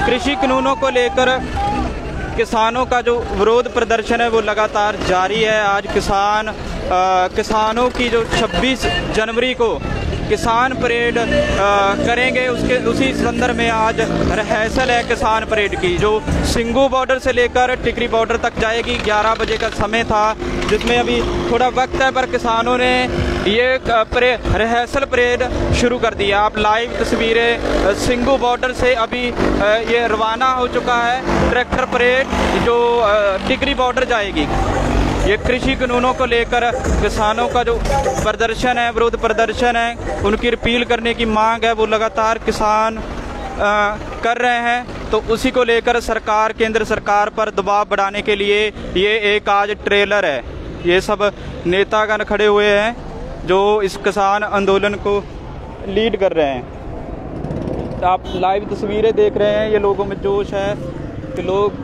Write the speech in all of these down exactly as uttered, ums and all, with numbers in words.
कृषि कानूनों को लेकर किसानों का जो विरोध प्रदर्शन है वो लगातार जारी है। आज किसान आ, किसानों की जो छब्बीस जनवरी को किसान परेड आ, करेंगे, उसके उसी संदर्भ में आज रिहर्सल है किसान परेड की, जो सिंगू बॉर्डर से लेकर टिकरी बॉर्डर तक जाएगी। ग्यारह बजे का समय था, जिसमें अभी थोड़ा वक्त है, पर किसानों ने ये परे रिहर्सल परेड शुरू कर दिया। आप लाइव तस्वीरें सिंगू बॉर्डर से अभी ये रवाना हो चुका है ट्रैक्टर परेड, जो टिकरी बॉर्डर जाएगी। ये कृषि कानूनों को लेकर किसानों का जो प्रदर्शन है, विरोध प्रदर्शन है, उनकी रिपील करने की मांग है, वो लगातार किसान आ, कर रहे हैं। तो उसी को लेकर सरकार, केंद्र सरकार पर दबाव बढ़ाने के लिए ये एक आज ट्रेलर है। ये सब नेतागण खड़े हुए हैं जो इस किसान आंदोलन को लीड कर रहे हैं। तो आप लाइव तस्वीरें देख रहे हैं, ये लोगों में जोश है कि लोग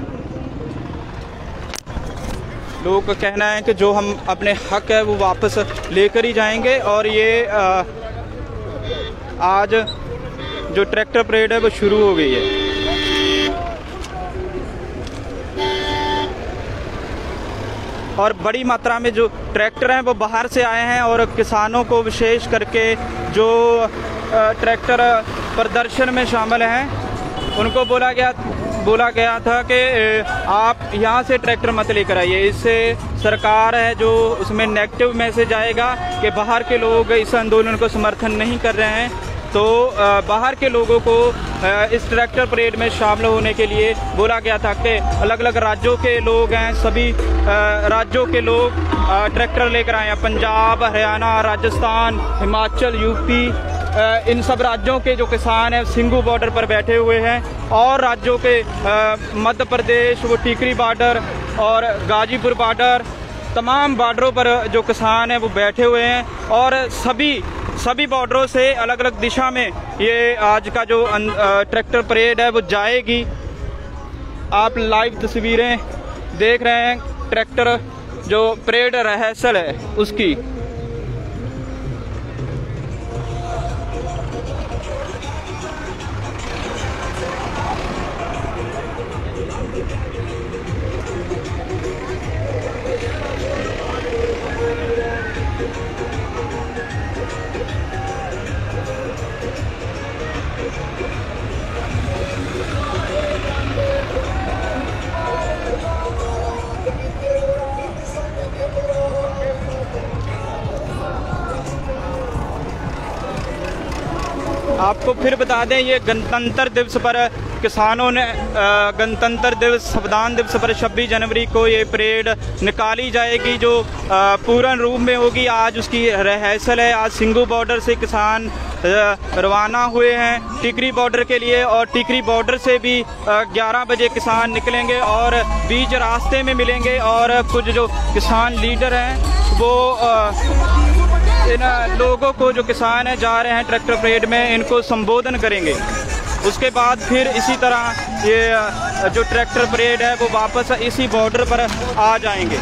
लोगों का कहना है कि जो हम अपने हक है वो वापस लेकर ही जाएंगे। और ये आ, आज जो ट्रैक्टर परेड है वो शुरू हो गई है। और बड़ी मात्रा में जो ट्रैक्टर हैं वो बाहर से आए हैं, और किसानों को विशेष करके जो ट्रैक्टर प्रदर्शन में शामिल हैं उनको बोला गया बोला गया था कि आप यहाँ से ट्रैक्टर मत लेकर आइए। इससे सरकार है जो उसमें नेगेटिव मैसेज आएगा कि बाहर के लोग इस आंदोलन को समर्थन नहीं कर रहे हैं। तो बाहर के लोगों को इस ट्रैक्टर परेड में शामिल होने के लिए बोला गया था कि अलग अलग राज्यों के लोग हैं, सभी राज्यों के लोग ट्रैक्टर लेकर आए हैं। पंजाब, हरियाणा, राजस्थान, हिमाचल, यूपी, इन सब राज्यों के जो किसान हैं सिंगू बॉर्डर पर बैठे हुए हैं, और राज्यों के मध्य प्रदेश, वो टिकरी बॉर्डर और गाजीपुर बॉर्डर, तमाम बॉर्डरों पर जो किसान हैं वो बैठे हुए हैं। और सभी सभी बॉर्डरों से अलग अलग दिशा में ये आज का जो ट्रैक्टर परेड है वो जाएगी। आप लाइव तस्वीरें देख रहे हैं ट्रैक्टर जो परेड रिहर्सल है उसकी। आपको फिर बता दें, ये गणतंत्र दिवस पर किसानों ने गणतंत्र दिवस, संविधान दिवस पर छब्बीस जनवरी को ये परेड निकाली जाएगी, जो पूर्ण रूप में होगी। आज उसकी रिहर्सल है। आज सिंगू बॉर्डर से किसान रवाना हुए हैं टिकरी बॉर्डर के लिए, और टिकरी बॉर्डर से भी ग्यारह बजे किसान निकलेंगे और बीच रास्ते में मिलेंगे। और कुछ जो किसान लीडर हैं वो इन लोगों को, जो किसान है जा रहे हैं ट्रैक्टर परेड में, इनको संबोधन करेंगे। उसके बाद फिर इसी तरह ये जो ट्रैक्टर परेड है वो वापस इसी बॉर्डर पर आ जाएंगे।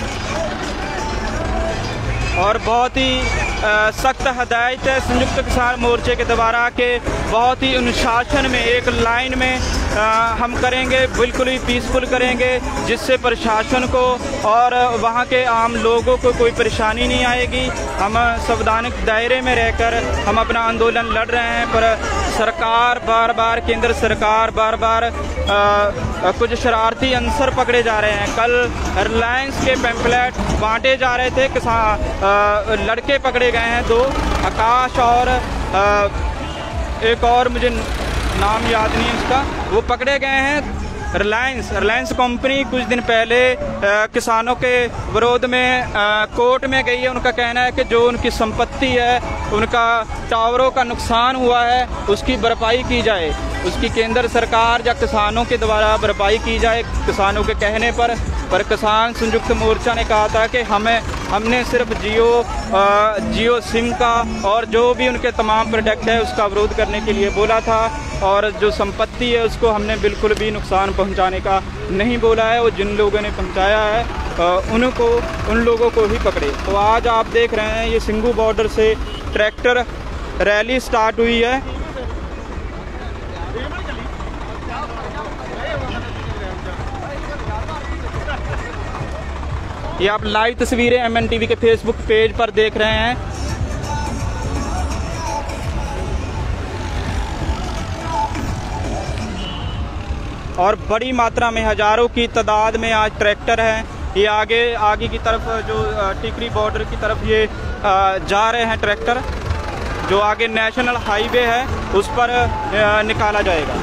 और बहुत ही सख्त हदायत है संयुक्त किसान मोर्चे के द्वारा के बहुत ही अनुशासन में, एक लाइन में आ, हम करेंगे, बिल्कुल ही पीसफुल करेंगे, जिससे प्रशासन को और वहाँ के आम लोगों को कोई परेशानी नहीं आएगी। हम संवैधानिक दायरे में रहकर हम अपना आंदोलन लड़ रहे हैं, पर सरकार बार बार, केंद्र सरकार बार बार आ, कुछ शरारती अंसर पकड़े जा रहे हैं। कल रिलायंस के पैम्पलेट बांटे जा रहे थे, किसान लड़के पकड़े गए हैं, दो, आकाश और आ, एक और मुझे नाम याद नहीं है उसका, वो पकड़े गए हैं। रिलायंस रिलायंस कंपनी कुछ दिन पहले आ, किसानों के विरोध में आ, कोर्ट में गई है। उनका कहना है कि जो उनकी संपत्ति है, उनका टावरों का नुकसान हुआ है, उसकी भरपाई की जाए, उसकी केंद्र सरकार या किसानों के द्वारा भरपाई की जाए किसानों के कहने पर। पर किसान संयुक्त मोर्चा ने कहा था कि हमें हमने सिर्फ जियो आ, जियो सिम का और जो भी उनके तमाम प्रोडक्ट है उसका विरोध करने के लिए बोला था, और जो संपत्ति है उसको हमने बिल्कुल भी नुकसान पहुंचाने का नहीं बोला है। वो जिन लोगों ने पहुंचाया है आ, उनको उन लोगों को ही पकड़े। तो आज आप देख रहे हैं ये सिंगू बॉर्डर से ट्रैक्टर रैली स्टार्ट हुई है। ये आप लाइव तस्वीरें एम एन टीवी के फेसबुक पेज पर देख रहे हैं। और बड़ी मात्रा में हजारों की तादाद में आज ट्रैक्टर हैं। ये आगे आगे की तरफ जो टिकरी बॉर्डर की तरफ ये जा रहे हैं ट्रैक्टर, जो आगे नेशनल हाईवे है उस पर निकाला जाएगा।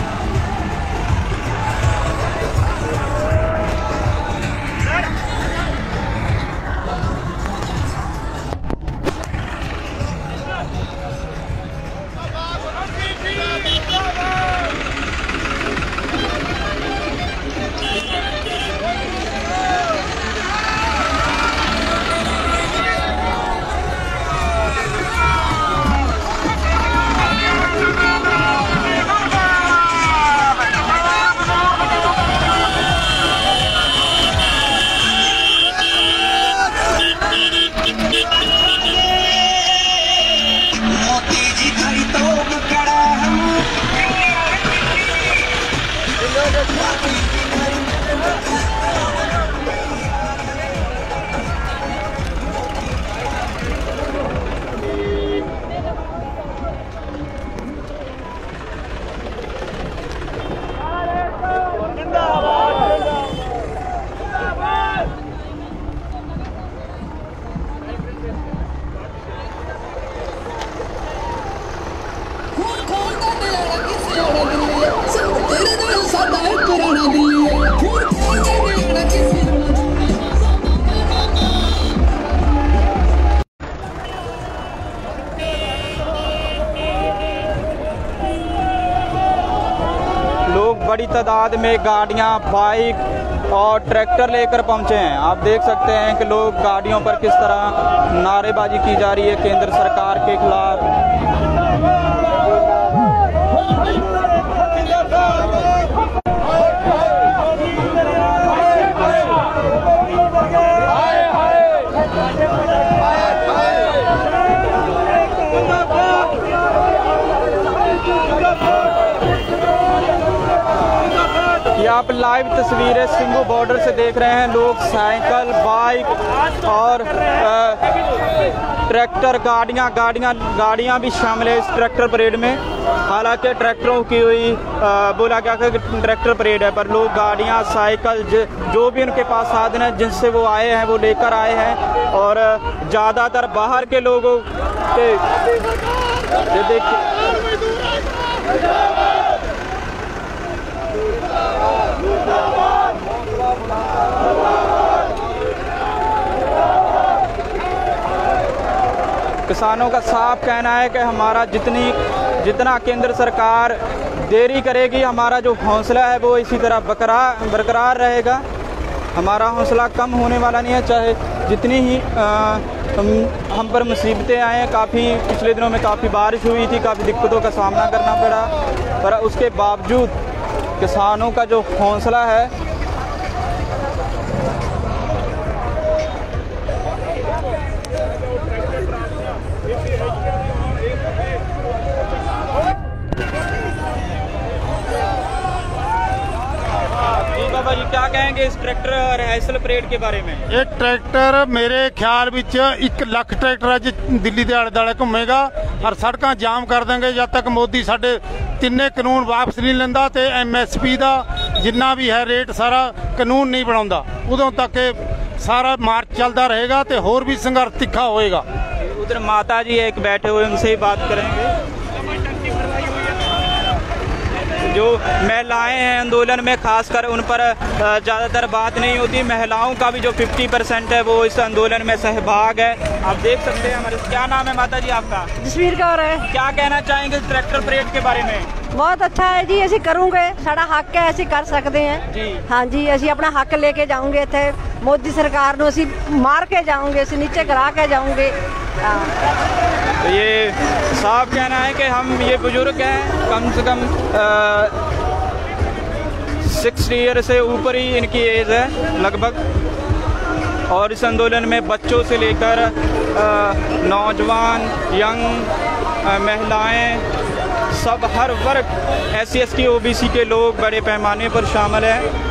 बड़ी तादाद में गाड़ियां, बाइक और ट्रैक्टर लेकर पहुंचे हैं। आप देख सकते हैं कि लोग गाड़ियों पर किस तरह नारेबाजी की जा रही है केंद्र सरकार के खिलाफ। आप लाइव तस्वीरें सिंगू बॉर्डर से देख रहे हैं। लोग साइकिल, बाइक और ट्रैक्टर, गाड़ियां गाड़ियां गाड़ियां भी शामिल है इस ट्रैक्टर परेड में। हालांकि ट्रैक्टरों की हुई बोला गया कि ट्रैक्टर परेड है, पर लोग गाड़ियां, साइकिल, जो भी उनके पास साधन है जिनसे वो आए हैं वो लेकर आए हैं। और ज़्यादातर बाहर के लोगों के ये देखिए किसानों का साफ कहना है कि हमारा जितनी जितना केंद्र सरकार देरी करेगी, हमारा जो हौसला है वो इसी तरह बरकरार बरकरार रहेगा। हमारा हौसला कम होने वाला नहीं है, चाहे जितनी ही आ, हम, हम पर मुसीबतें आए हैं। काफ़ी पिछले दिनों में काफ़ी बारिश हुई थी, काफ़ी दिक्कतों का सामना करना पड़ा, पर उसके बावजूद किसानों का जो हौसला है बाबा जी क्या कहेंगे इस ट्रैक्टर रिहर्सल परेड के बारे में? ये ट्रैक्टर मेरे ख्याल विच एक लख ट्रैक्टर अज दिल्ली के आले दुआले घूमेगा और सड़कां जाम कर देंगे जब तक मोदी साडे तिन्ने कानून वापस नहीं लेंदा ते एम एस पी का जिन्ना भी है रेट सारा कानून नहीं बनाउंदा, उदों तक सारा मार्च चलता रहेगा तो होर भी संघर्ष तिखा होएगा। उधर माता जी एक बैठे हुए, उनसे ही बात करेंगे। जो महिलाएं हैं आंदोलन में, खासकर उन पर ज़्यादातर बात नहीं होती। महिलाओं का भी जो पचास परसेंट है वो इस आंदोलन में सहभाग है। आप देख सकते हैं हमारे। क्या नाम है माता जी आपका? जसवीर कौर है। क्या कहना चाहेंगे ट्रैक्टर परेड के बारे में? बहुत अच्छा है जी, असी करूँगे, साड़ा हक है, असी कर सकते हैं जी। हाँ जी, असी अपना हक लेके जाऊँगे, इतने मोदी सरकार को असी मार के जाऊँगे, असी नीचे गिरा के जाऊँगे। तो ये साफ कहना है कि हम ये बुजुर्ग हैं, कम से कम सिक्स ईयर से ऊपर ही इनकी एज है लगभग, और इस आंदोलन में बच्चों से लेकर नौजवान, यंग, महिलाएं, सब हर वर्ग S C S T O B C के लोग बड़े पैमाने पर शामिल हैं।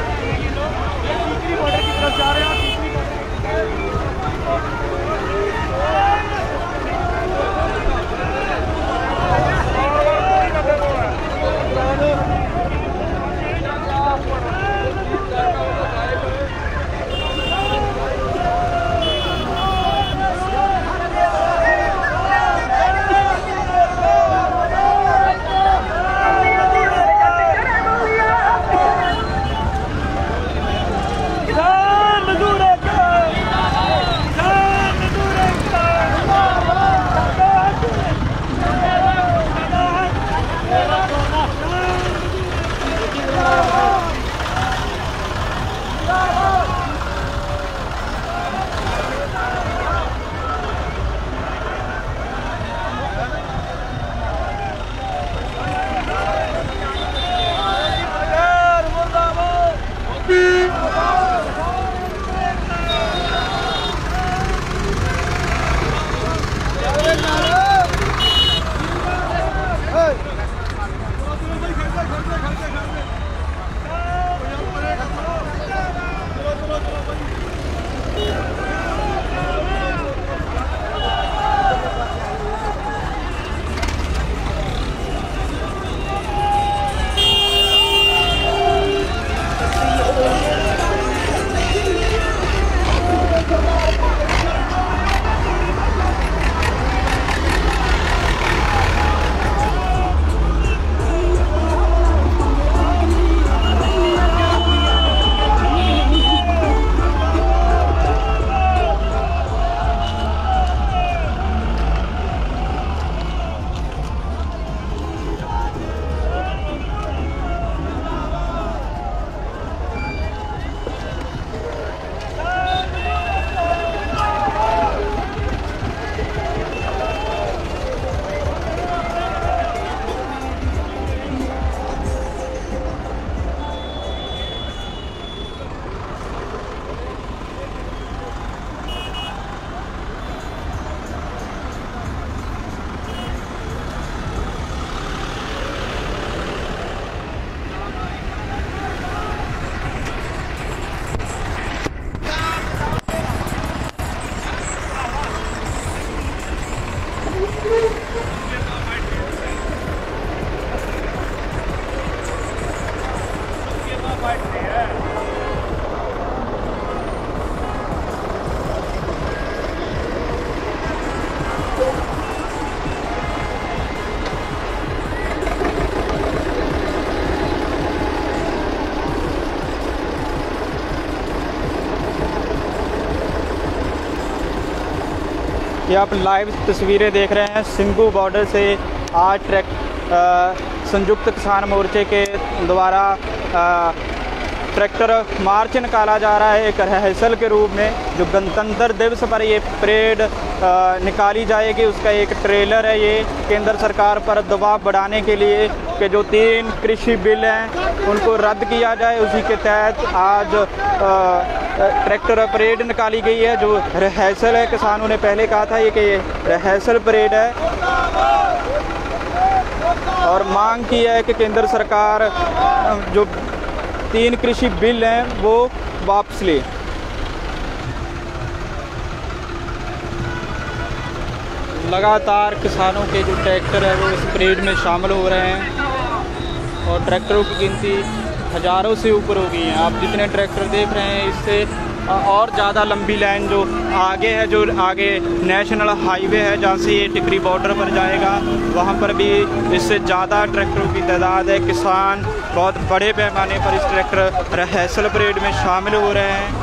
ये आप लाइव तस्वीरें देख रहे हैं सिंघू बॉर्डर से आज ट्रैक संयुक्त किसान मोर्चे के द्वारा ट्रैक्टर मार्च निकाला जा रहा है एक रिहर्सल के रूप में। जो गणतंत्र दिवस पर ये परेड निकाली जाएगी उसका एक ट्रेलर है। ये केंद्र सरकार पर दबाव बढ़ाने के लिए कि जो तीन कृषि बिल हैं उनको रद्द किया जाए, उसी के तहत आज ट्रैक्टर परेड निकाली गई है। जो रिहर्सल है, किसानों ने पहले कहा था ये कि ये रिहर्सल परेड है और मांग की है कि केंद्र सरकार जो तीन कृषि बिल हैं वो वापस ले। लगातार किसानों के जो ट्रैक्टर है वो इस परेड में शामिल हो रहे हैं और ट्रैक्टरों की गिनती हज़ारों से ऊपर हो गई है। आप जितने ट्रैक्टर देख रहे हैं इससे और ज़्यादा लंबी लाइन जो आगे है, जो आगे नेशनल हाईवे है जहाँ से ये टिकरी बॉर्डर पर जाएगा, वहाँ पर भी इससे ज़्यादा ट्रैक्टरों की तादाद है। किसान बहुत बड़े पैमाने पर इस ट्रैक्टर रिहर्सल परेड में शामिल हो रहे हैं।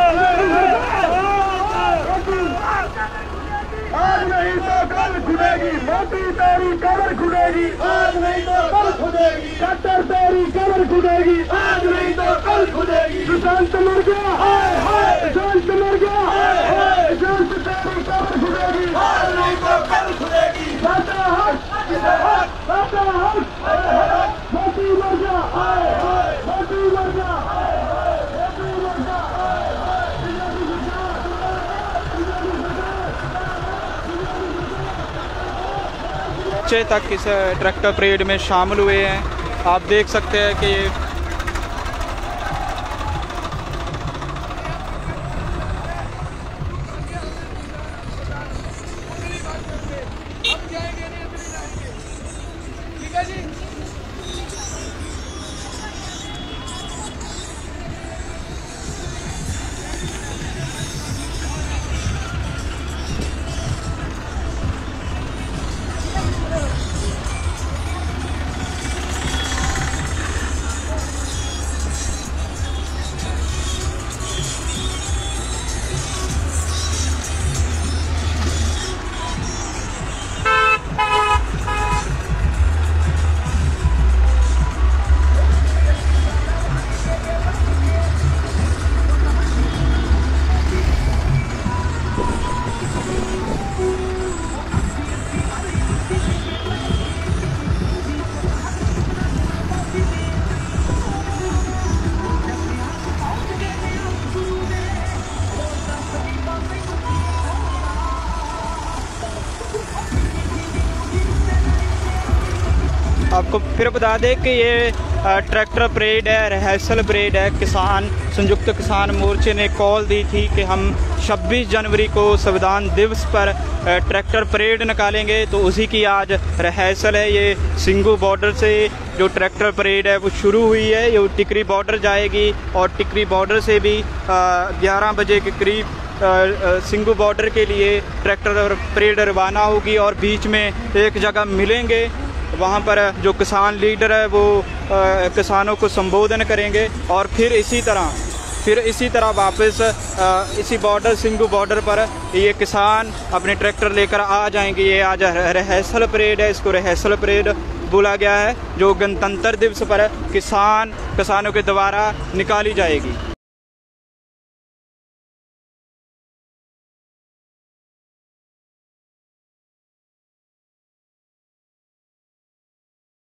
आज नहीं तो कल खुलेगी। मोदी तेरी कमर खुलेगी आज नहीं तो कल खुलेगी, डॉक्टर तेरी कमर खुलेगी आज नहीं तो कल खुलेगी। सुशांत मर गया हाय हाय, सुशांत मर गया हाय हाय, सुशांत तेरी कमर खुलेगी आज नहीं तो कल खुलेगी। बाटा हक बाटा हक, मोदी मर गया हाय हाय, मोदी मर गया हाय हाय, मोदी मर गया हाय हाय। बच्चे तक इस ट्रैक्टर परेड में शामिल हुए हैं। आप देख सकते हैं कि ये आपको फिर बता दें कि ये ट्रैक्टर परेड है, रिहर्सल परेड है। किसान संयुक्त किसान मोर्चे ने कॉल दी थी कि हम छब्बीस जनवरी को संविधान दिवस पर ट्रैक्टर परेड निकालेंगे, तो उसी की आज रिहर्सल है। ये सिंगू बॉर्डर से जो ट्रैक्टर परेड है वो शुरू हुई है, ये टिकरी बॉर्डर जाएगी और टिकरी बॉर्डर से भी ग्यारह बजे के करीब सिंगू बॉर्डर के लिए ट्रैक्टर परेड रवाना होगी और बीच में एक जगह मिलेंगे। वहाँ पर जो किसान लीडर है वो आ, किसानों को संबोधन करेंगे और फिर इसी तरह फिर इसी तरह वापस आ, इसी बॉर्डर सिंगू बॉर्डर पर ये किसान अपने ट्रैक्टर लेकर आ जाएंगे। ये आज रिहर्सल परेड है, इसको रिहर्सल परेड बोला गया है, जो गणतंत्र दिवस पर किसान किसानों के द्वारा निकाली जाएगी।